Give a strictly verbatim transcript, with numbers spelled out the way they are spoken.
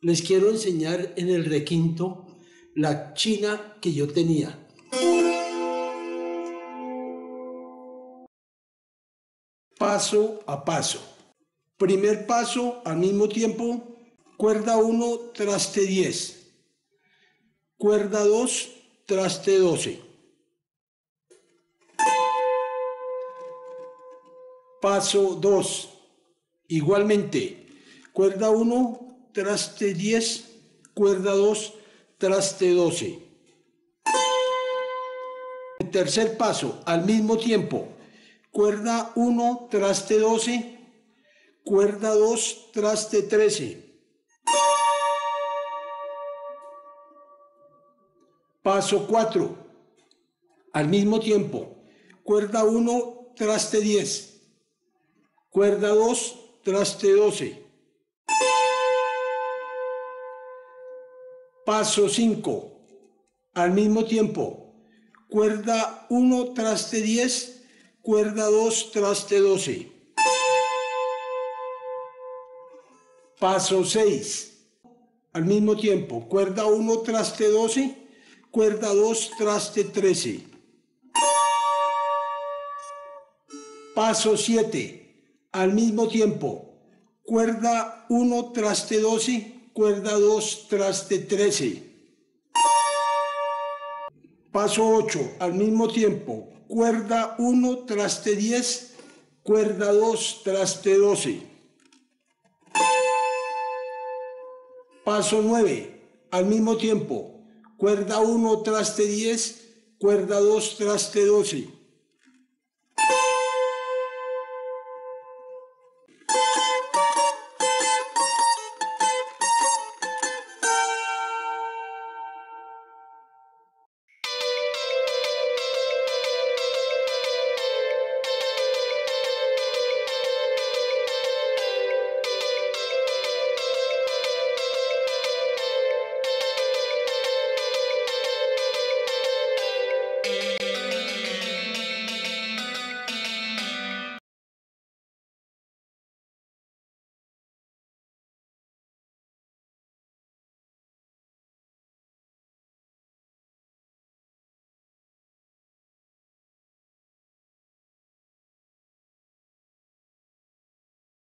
Les quiero enseñar en el requinto la china que yo tenía. Paso a paso. Primer paso, al mismo tiempo, cuerda uno, traste diez. Cuerda dos, traste doce. Paso dos. Igualmente, cuerda uno, traste diez, cuerda dos, traste doce. El tercer paso, al mismo tiempo, cuerda uno, traste doce, cuerda dos, traste trece. Paso cuatro, al mismo tiempo, cuerda uno, traste diez, cuerda dos, traste doce. Paso cinco, al mismo tiempo, cuerda uno, traste diez, cuerda dos, traste doce. Paso seis, al mismo tiempo, cuerda uno, traste doce, cuerda dos, traste trece. Paso siete, al mismo tiempo, cuerda uno, traste doce, cuerda dos, traste trece. Paso ocho, al mismo tiempo, cuerda uno, traste diez, cuerda dos, traste doce. Paso nueve, al mismo tiempo, cuerda uno, traste diez, cuerda dos, traste doce.